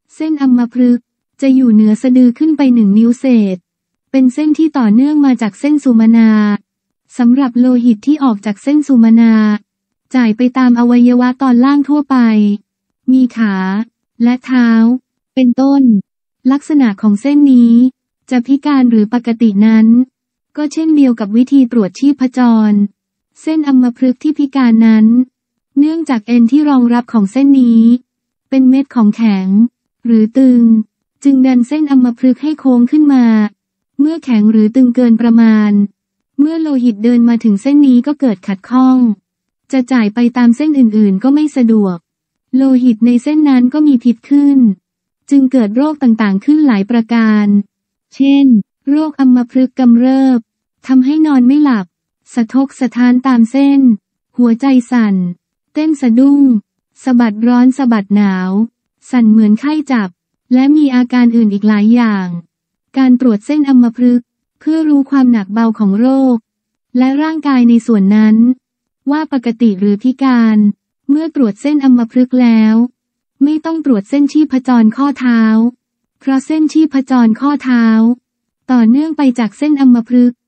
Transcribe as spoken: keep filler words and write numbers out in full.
เส้นอัมพฤกษ์จะอยู่เหนือสะดือขึ้นไปหนึ่งนิ้วเศษเป็นเส้นที่ต่อเนื่องมาจากเส้นสุมนาสำหรับโลหิตที่ออกจากเส้นสุมนาจ่ายไปตามอวัยวะตอนล่างทั่วไปมีขาและเท้าเป็นต้นลักษณะของเส้นนี้จะพิการหรือปกตินั้นก็เช่นเดียวกับวิธีตรวจชีพจรเส้นอัมพฤกษ์ที่พิการนั้นเนื่องจากเอ็นที่รองรับของเส้นนี้เป็นเม็ดของแข็งหรือตึงจึงดันเส้นอัมพฤกษ์ให้โค้งขึ้นมาเมื่อแข็งหรือตึงเกินประมาณเมื่อโลหิตเดินมาถึงเส้นนี้ก็เกิดขัดข้องจะจ่ายไปตามเส้นอื่นๆก็ไม่สะดวกโลหิตในเส้นนั้นก็มีพิษขึ้นจึงเกิดโรคต่างๆขึ้นหลายประการเช่นโรคอัมพฤกษ์กำเริบทำให้นอนไม่หลับสะทกสะท้านตามเส้นหัวใจสั่นเต้นสะดุ้งสะบัดร้อนสะบัดหนาวสั่นเหมือนไข้จับและมีอาการอื่นอีกหลายอย่างการตรวจเส้นอัมพฤกษ์เพื่อรู้ความหนักเบาของโรคและร่างกายในส่วนนั้นว่าปกติหรือพิการเมื่อตรวจเส้นอัมพฤกษ์แล้วไม่ต้องตรวจเส้นชีพจรข้อเท้าเพราะเส้นชีพจรข้อเท้าต่อเนื่องไปจากเส้นอัมพฤกษ์